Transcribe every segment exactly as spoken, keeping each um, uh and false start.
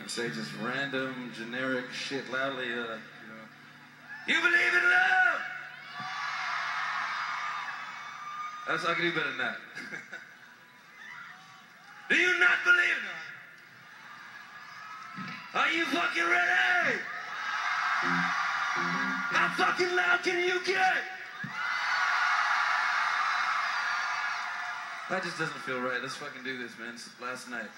say just random, generic shit loudly, uh, you know. You believe in love! That's, I can do better than that. Do you not believe in it? Are you fucking ready? How fucking loud can you get? That just doesn't feel right. Let's fucking do this, man. It's last night.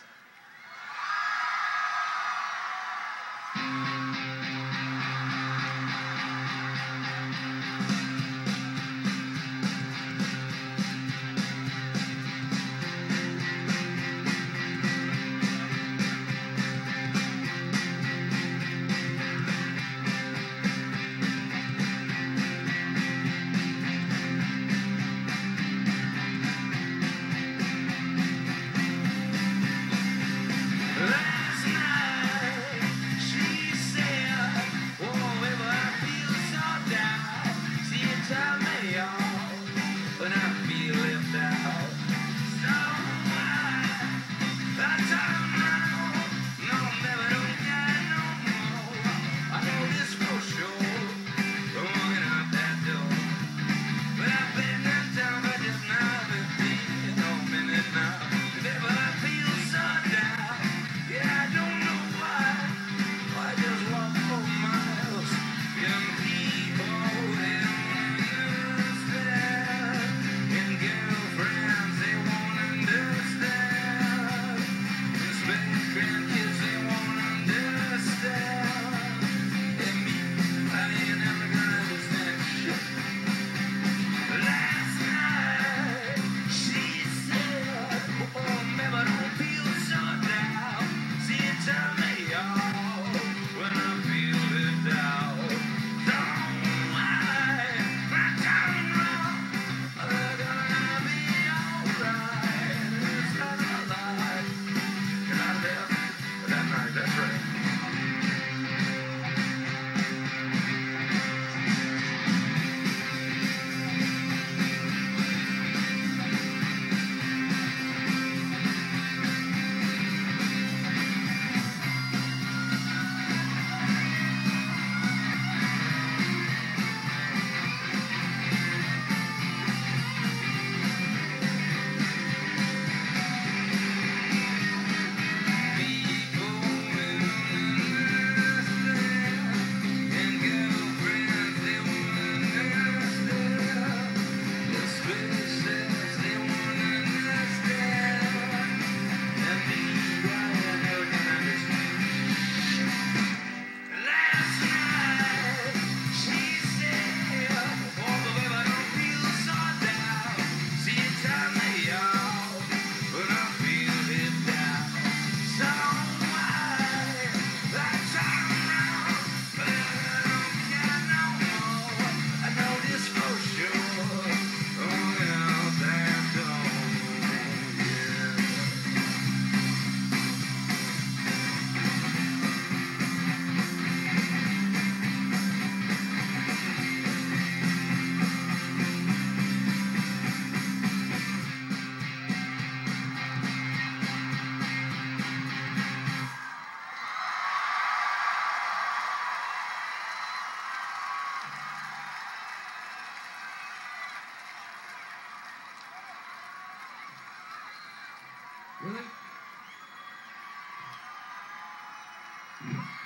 Really?